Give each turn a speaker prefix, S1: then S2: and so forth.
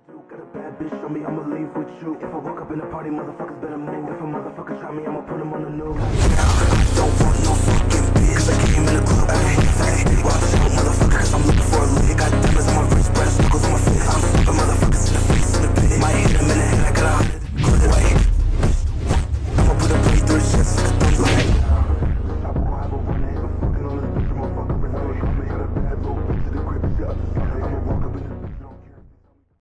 S1: Got a bad bitch on me, I'ma leave with you. If I walk up in the party, motherfuckers better move. If a motherfucker try me, I'ma put him on the news.